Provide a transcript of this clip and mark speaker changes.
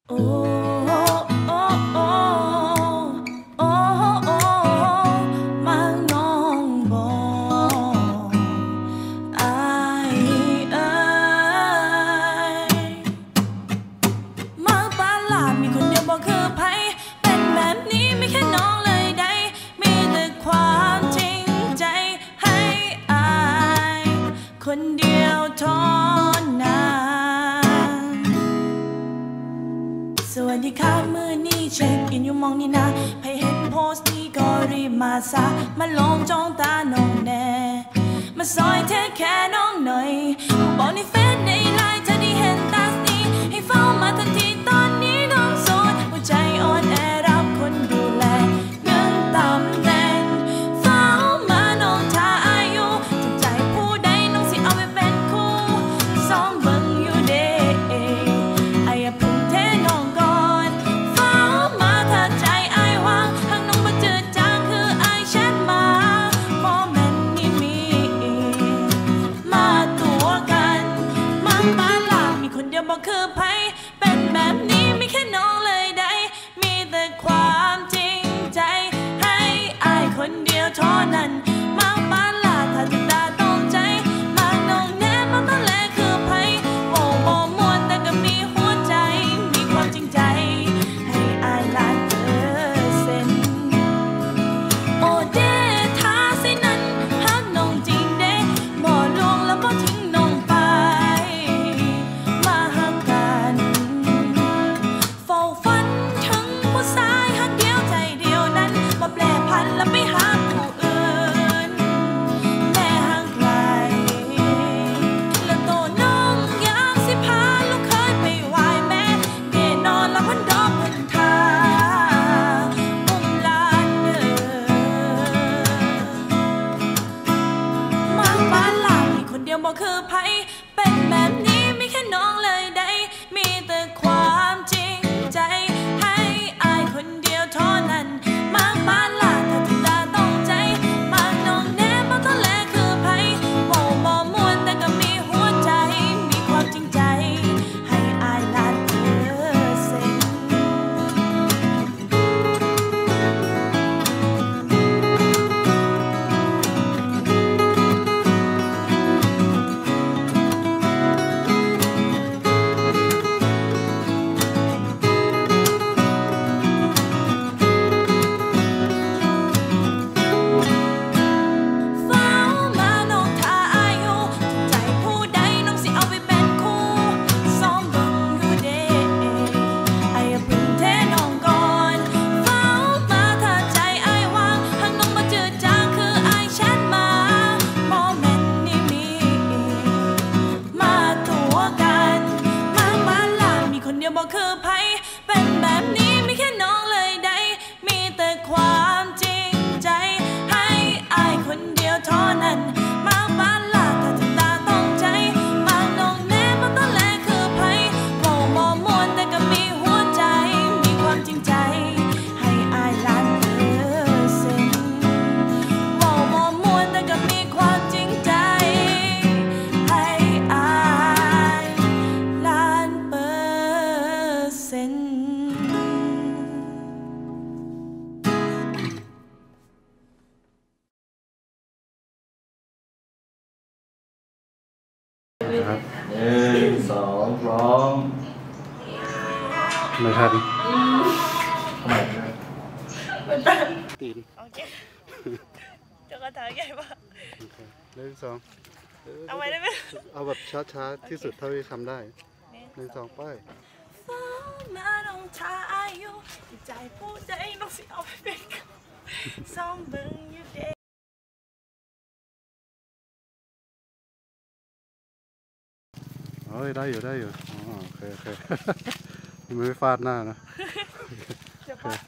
Speaker 1: โอ้โอ้โอ้โอ้โอ้มาน้องบอกอายเอ้ยมาปาลามีคนเดียวบอกคือไผเป็นแบบนี้ไม่แค่น้องเลยได้มีแต่ความจริงใจให้อายคนเดียวเท่านั้นสวัสดีค่ะมือนี้เช็คอินอยู่มองนี่นะใครเห็นโพสต์นี้ก็รีบมาซะมาลงจ้องตาน้องแน่มาซอยเทคแค่น้องหน่อยบอกในเฟซในไลน์เธอได้เห็นตาสนี้ให้เฝ้ามาทันทีตอนนี้น้องโสดหัวใจอ่อนแอรับคนดูแลเงินตำแหน่งเฝ้ามาน้องท่าอายุถูกใจผู้ใดน้องสิเอาไปเป็นคู่ซ้อมเบิ่งอยู่เด้ไอ้อย่าพึ่งเทน้องก่อนเฝ้ามาถ้าใจไอ้วางหากน้องมาจืดจางคือไอ้แชทมาโมเมนต์นี้มีมาตัวกันมาปาลามีคนเดียวบอกคือไผเป็นแบบนี้ไม่แค่น้องเลยได้มีแต่ความจริงใจให้ไอ้คนเดียวเท่านั้นมาปาลาถ้าจะตาต้องใจมาน้องแน่มาตอนแรกคือไผโอ้โหมวนแต่ก็มีหัวใจมีความจริงใจให้ไอ้ล้านเปอร์เซ็นต์โอ้เด้ถ้าสินั้นฮักน้องจริงเด้บ่ลวงแล้วบ่ทิ้งน้องไปมาฮักกันเฝ้าฝันถึงผู้ชายฮักเดียวใจเดียวนั้นบ่แปรผันแล้วไปหาผู้อื่นแม่ห่างไกลแล้วโตน้องอยากสิพาลูกเคยไปไหว้แม่เดนอนแล้วพันดอกพันทาอุ้มหลานเด้อมาปาลามีคนเดียวบอกคือไผเป็นแบบนี้ไม่แค่น้องเลยได้มีแต่ความจริงใจให้อายคนเดียวเท่านั้นมาปาลาถ้าตาต้องใจมาน้องแน่มาตอนแรกคือไผโอ้บ่ม่วนแต่ก็มีหัวใจมีความจริงใจให้อายล้านเปอร์เซ็นต์เฝ้ามาน้องท่าอายุถูกใจผู้ใดน้องสิเอาไปเป็นคู่ซ้อมเบิ่งอยู่เด้ไอ้อย่าพึ่งเทน้องก่อนเฝ้ามาถ้าใจไอ้วางหากน้องมาจืดจางคือไอ้แชทมาโมเมนต์นี้มีมาตัวกันมาปาลามีคนเดียวบอกคือไผเป็นแบบนี้ไม่แค่น้องเลยได้มีแต่ความจริงใจให้อายคนเดียวเท่านั้นมาปาลาถ้าจะตาต้องใจมาน้องแน่มาตอนแรกคือไผโอ้บ่ม่วนแต่ก็มีหัวใจมีความจริงใจให้อายล้านเปอร์เซ็นต์โอ้บ่ม่วนแต่ก็มีความจริงใจให้อายล้านเปอร์เซ็นต์
Speaker 2: นะครับ1 2 พร้อมไม่ทันทำไมตีน
Speaker 1: โอเคเจ้ากระถางใหญ่มาก
Speaker 2: 1 2
Speaker 1: เอาไว้ได้ไหม
Speaker 2: เอาแบบช้าๆที่สุดเท่าที่ทำได้1 2ไป
Speaker 1: เฝ้ามาน้องท่าอายุใจผู้ใดน้องสิเอาไปเป็นคู่ซ้อมเบิ่งอยู่เด้
Speaker 2: เฮ้ยได้อยู่อ๋อโอเค มือฟาดหน้านะ
Speaker 1: เดี๋ยวพอ